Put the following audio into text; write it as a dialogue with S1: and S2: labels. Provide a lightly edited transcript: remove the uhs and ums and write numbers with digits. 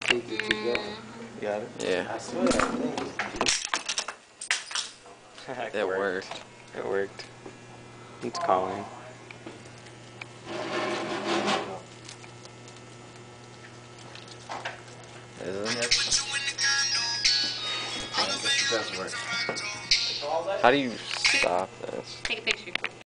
S1: think you keep going. You got it?
S2: Yeah.
S1: I swear that thing.
S2: It worked.
S1: It worked. It's calling.
S2: Isn't it?
S1: It does work.
S2: How do you stop this?
S3: Take a picture.